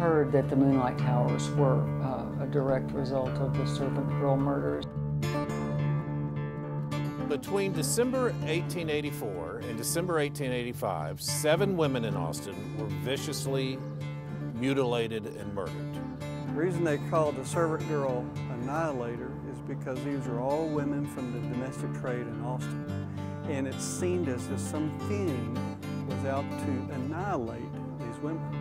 heard that the Moonlight Towers were a direct result of the servant girl murders. Between December 1884 and December 1885, 7 women in Austin were viciously mutilated and murdered. The reason they called the servant girl Annihilator is because these are all women from the domestic trade in Austin. And it seemed as if something was out to annihilate these women.